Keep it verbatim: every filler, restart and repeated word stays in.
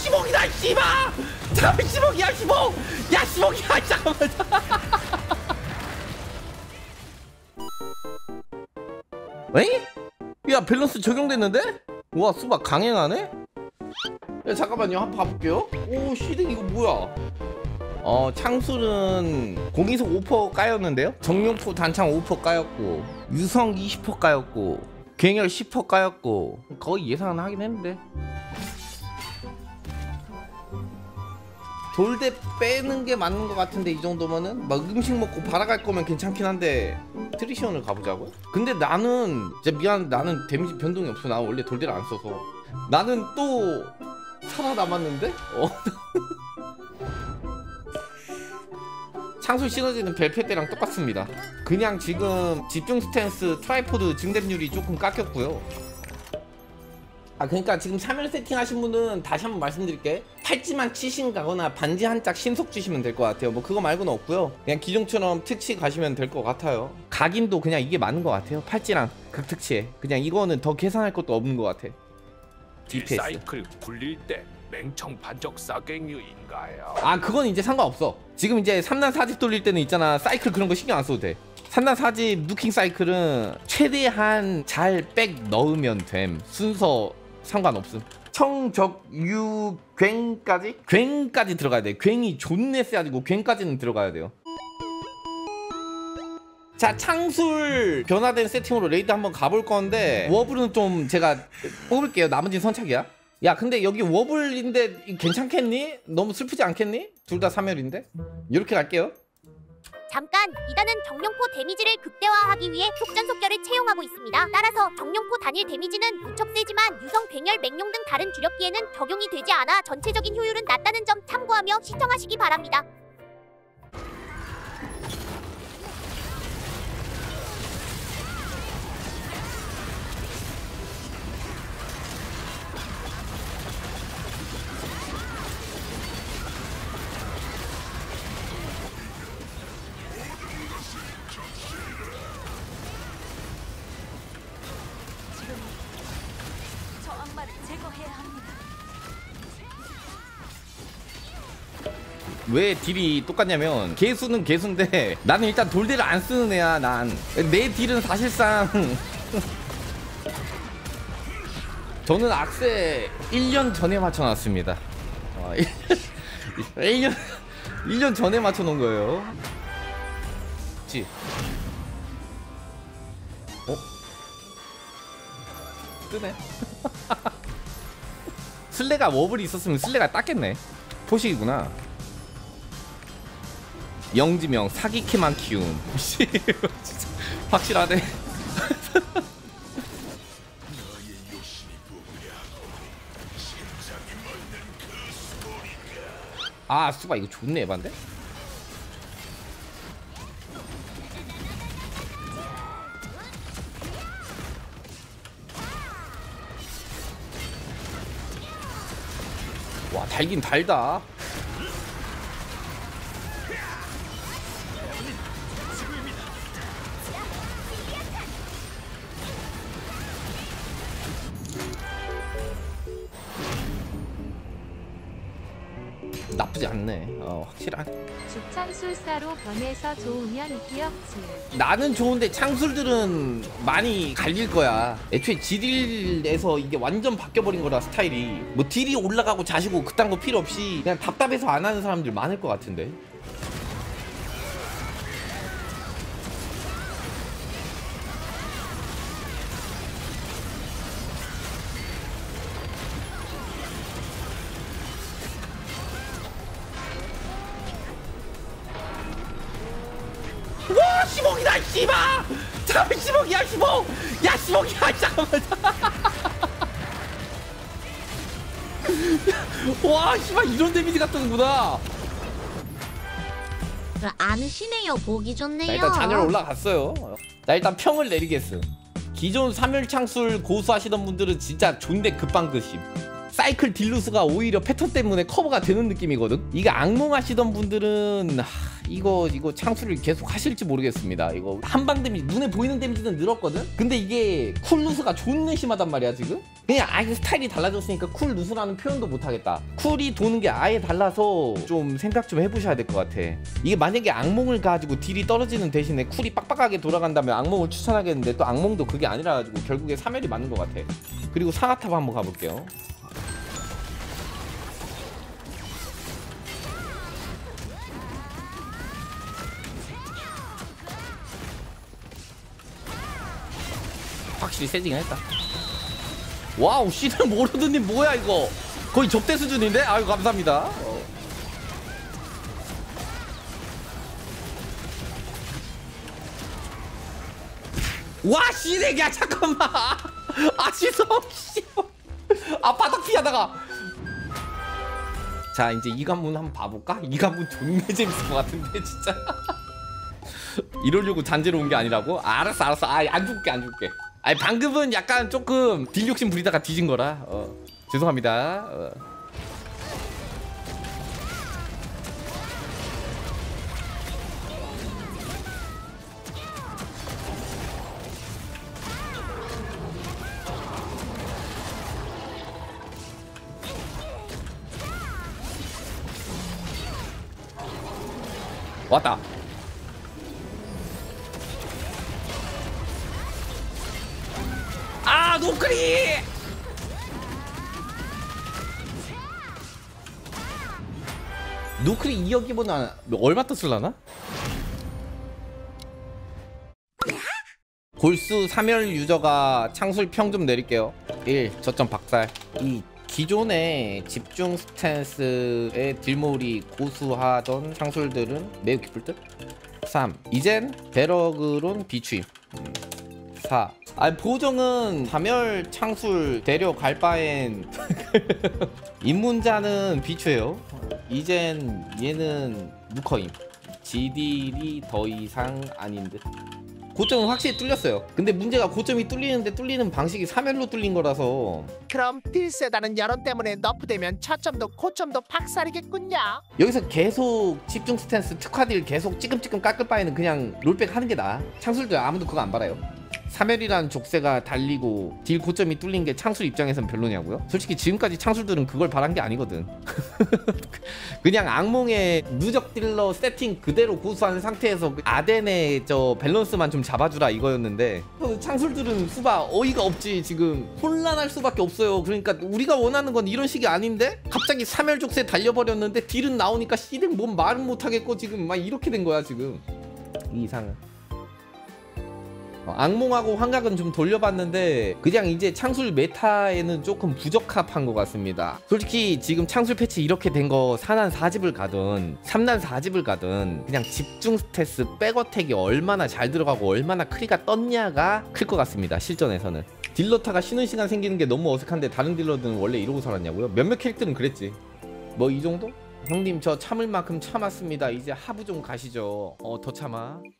십억이다 씨발. 잠깐만 십억이야 십억. 야 십억이야 잠깐만. 에이? 야 밸런스 적용됐는데? 와 수박 강행하네? 야 잠깐만요 한번 봐볼게요. 오 시댕 이거 뭐야? 어 창술은 공이속 오 퍼센트 까였는데요? 정용포 단창 오 퍼센트 까였고 유성 이십 퍼센트 까였고 괭열 십 퍼센트 까였고 거의 예상은 하긴 했는데 돌대 빼는 게 맞는 것 같은데 이 정도면은 막 음식 먹고 바라갈 거면 괜찮긴 한데 트리시온을 가보자고요? 근데 나는 진짜 미안 나는 데미지 변동이 없어. 나 원래 돌대를 안 써서 나는 또 살아남았는데? 어? 창술 시너지는 벨페 때랑 똑같습니다. 그냥 지금 집중 스탠스 트라이포드 증대률이 조금 깎였고요. 아 그러니까 지금 삼 일 세팅 하신 분은 다시 한번 말씀드릴게. 팔찌만 치신 가거나 반지 한 짝 신속 주시면 될 것 같아요. 뭐 그거 말고는 없고요. 그냥 기종처럼 특치 가시면 될 것 같아요. 각인도 그냥 이게 맞는 것 같아요. 팔찌랑 극특치에 그냥 이거는 더 계산할 것도 없는 것 같아. 디피에스 사이클 굴릴 때 맹청 반적 사갱류인가요? 아 그건 이제 상관없어. 지금 이제 삼 단 사 집 돌릴 때는 있잖아 사이클 그런 거 신경 안 써도 돼. 삼 단 사 집 누킹 사이클은 최대한 잘 백 넣으면 됨. 순서 상관없음. 청적유 괭까지? 괭까지 들어가야 돼. 괭이 존내 세가지고 괭까지는 들어가야 돼요. 자 창술 변화된 세팅으로 레이드 한번 가볼 건데 워블은 좀 제가 뽑을게요. 나머지는 선착이야. 야 근데 여기 워블인데 괜찮겠니? 너무 슬프지 않겠니? 둘 다 삼 혈인데? 이렇게 갈게요. 잠깐! 이단은 정령포 데미지를 극대화하기 위해 속전속결을 채용하고 있습니다. 따라서 정령포 단일 데미지는 무척 세지만 유성, 괭열, 맹룡 등 다른 주력기에는 적용이 되지 않아 전체적인 효율은 낮다는 점 참고하며 시청하시기 바랍니다. 왜 딜이 똑같냐면 개수는 개수인데 나는 일단 돌대를 안 쓰는 애야. 난 내 딜은 사실상 저는 악세 일 년 전에 맞춰놨습니다. 어, 일 년 일 년 전에 맞춰놓은 거예요. 그치? 어? 뜨네. 슬레가 워블이 있었으면 슬레가 땄겠네. 포식이구나. 영지명 사기캐만 키움. 진짜 확실하네. 아 수바 이거 좋네 에반데? 와 달긴 달다. 나쁘지 않네. 어 확실하네. 주창술사로 변해서 좋으면 기억지. 나는 좋은데 창술들은 많이 갈릴 거야. 애초에 지딜에서 이게 완전 바뀌어버린 거라 스타일이. 뭐 딜이 올라가고 자시고 그딴 거 필요 없이 그냥 답답해서 안 하는 사람들 많을 것 같은데. 와 십억이다 씨발. 잠깐만 십억이야 십억. 야 십억이야 잠깐만. 와 씨발 이런 데미지가 뜨는구나. 아느시네요. 보기 좋네요. 나 일단 잔열 올라갔어요. 나 일단 평을 내리겠어. 기존 삼 일 창술 고수하시던 분들은 진짜 존대 급방급심. 사이클 딜루스가 오히려 패턴 때문에 커버가 되는 느낌이거든. 이게 악몽 하시던 분들은 하, 이거 이거 창수를 계속 하실지 모르겠습니다. 이거 한방 데미지 눈에 보이는 데미지는 늘었거든. 근데 이게 쿨 누수가 존나 심하단 말이야 지금. 그냥 아예 스타일이 달라졌으니까 쿨 누수라는 표현도 못하겠다. 쿨이 도는 게 아예 달라서 좀 생각 좀 해보셔야 될 것 같아. 이게 만약에 악몽을 가지고 딜이 떨어지는 대신에 쿨이 빡빡하게 돌아간다면 악몽을 추천하겠는데 또 악몽도 그게 아니라 가지고 결국에 사멸이 맞는 것 같아. 그리고 상하탑 한번 가볼게요. 확실히 세징을 했다. 와우, 씨들 모르드님 뭐야 이거? 거의 접대 수준인데? 아유 감사합니다. 어. 와 씨네기야 잠깐만. 아 시성 씨. 아 바닥 피하다가. 자 이제 이 관문 한번 봐볼까? 이 관문 존나 재밌을 것 같은데 진짜. 이러려고 잔재로 온 게 아니라고? 아, 알았어 알았어. 아 안 줄게 안 줄게. 아니 방금은 약간 조금 딜 욕심 부리다가 뒤진 거라. 어. 죄송합니다. 어. 왔다. 아 노크리. 노크리 이억이보다 얼마 떴을라나? 골수 사멸 유저가 창술 평 좀 내릴게요. 일. 저점 박살. 이. 기존의 집중 스탠스의 딜몰이 고수하던 창술들은 매우 기쁠 듯? 삼. 이젠 배럭으론 비추임. 음. 사. 아 보정은 사멸 창술 데려갈 바엔 입문자는 비추예요. 이젠 얘는 무커임. 지딜이 더 이상 아닌 듯. 고점은 확실히 뚫렸어요. 근데 문제가 고점이 뚫리는데 뚫리는 방식이 사멸로 뚫린 거라서. 그럼 딜 세다는 여론 때문에 너프되면 저점도 고점도 박살이겠군요. 여기서 계속 집중 스탠스 특화딜 계속 찌끔찌끔 깎을 바에는 그냥 롤백 하는 게 나아. 창술들 아무도 그거 안 바라요. 사멸이란 족쇄가 달리고 딜 고점이 뚫린 게 창술 입장에선 별로냐고요? 솔직히 지금까지 창술들은 그걸 바란 게 아니거든. 그냥 악몽의 누적 딜러 세팅 그대로 고수한 상태에서 아덴의 저 밸런스만 좀 잡아주라 이거였는데 창술들은 수바 어이가 없지. 지금 혼란할 수밖에 없어요. 그러니까 우리가 원하는 건 이런 식이 아닌데 갑자기 사멸 족쇄 달려버렸는데 딜은 나오니까 씨댕 뭔 말은 못하겠고 지금 막 이렇게 된 거야 지금. 이 이상은 악몽하고 환각은 좀 돌려봤는데 그냥 이제 창술 메타에는 조금 부적합한 것 같습니다. 솔직히 지금 창술 패치 이렇게 된 거 사난 사집을 가든 삼난 사집을 가든 그냥 집중 스태스 백어택이 얼마나 잘 들어가고 얼마나 크리가 떴냐가 클 것 같습니다. 실전에서는 딜러타가 쉬는 시간 생기는 게 너무 어색한데 다른 딜러들은 원래 이러고 살았냐고요? 몇몇 캐릭터는 그랬지. 뭐 이 정도? 형님 저 참을 만큼 참았습니다. 이제 하부 좀 가시죠. 어 더 참아.